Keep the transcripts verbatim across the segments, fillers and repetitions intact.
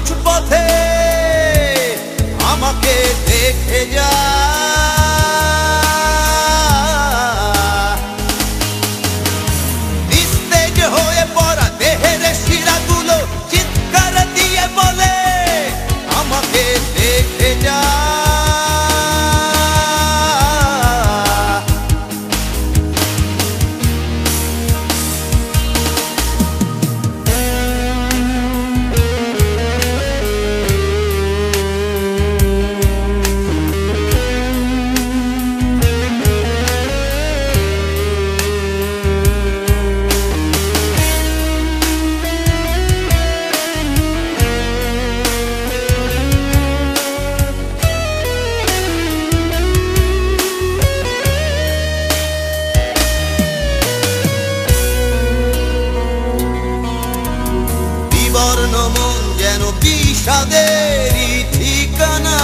মাঝপথে আমাকে দেখে যা। নিস্তেজ হয়ে পড়া দেহের শিরাগুলো চিৎকার দিয়ে বলে আমাকে দেখে যা। বিবর্ণ মন যেন বিষাদেরই ঠিকানা,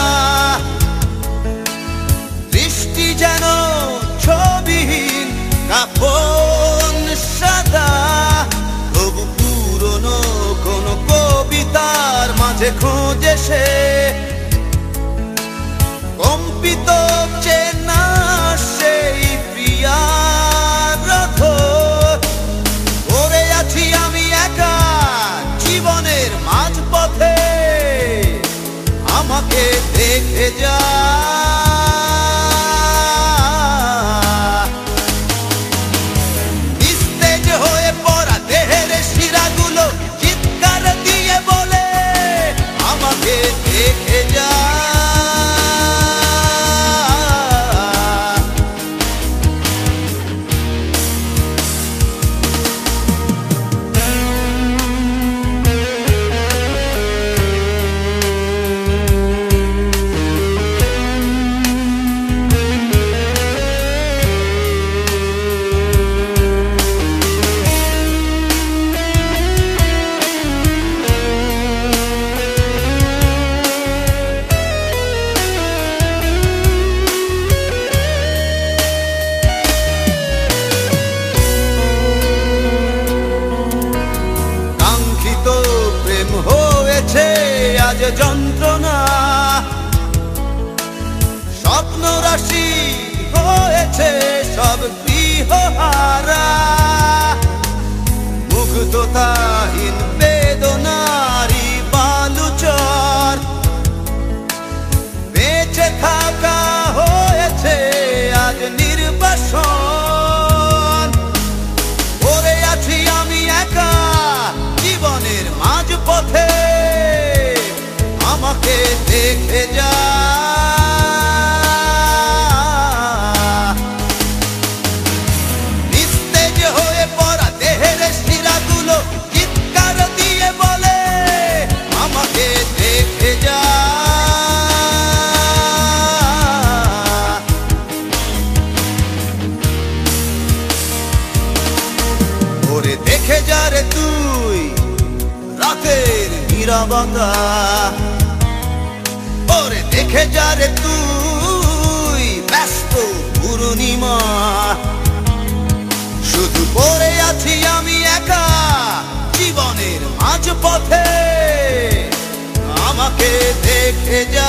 দৃষ্টি যেন ছবিহীন কাফন সাদা। তবু পুরনো কোন কবিতার মাঝে খোঁজে সে কম্পিত চেনা সেই প্রিয়ার রথ। পড়ে আছি আমি একা জীবনের মাঝপথে আমাকে দেখে যা। নিস্তেজ হয়ে পড়া দেহের শিরাগুলো চিৎকার দিয়ে বলে আমাকে দেখে যা। প্রেম হয়েছে আজ যন্ত্রণা, স্বপ্ন রাশি হয়েছে সব গৃহহারা। মুগ্ধতাহীন বেদনারি বালুচর বেঁচে থাকা হয়েছে আজ নির্বাসন। পড়ে আছি আমি একা জীবনের মাঝপথে আমাকে দেখে যা। নিস্তেজ হয়ে পড়া দেহের শিরাগুলো চিৎকার দিয়ে বলে আমাকে দেখে যা। ওরে দেখে যা রে তুই রাতের নীরবতা, ওরে দেখে যা রে তুই ব্যস্ত পূর্ণিমা। শুধু পড়ে আছি আমি একা জীবনের মাঝপথে আমাকে দেখে যা।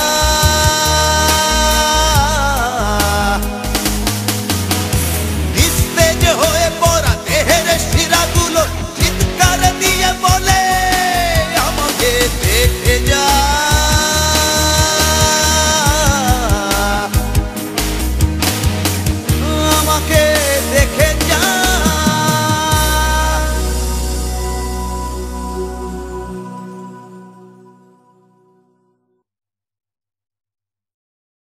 নিস্তেজ হয়ে পড়া দেহের শিরাগুলো চিৎকার দিয়ে বলে আমাকে দেখে যা। আমাকে দেখে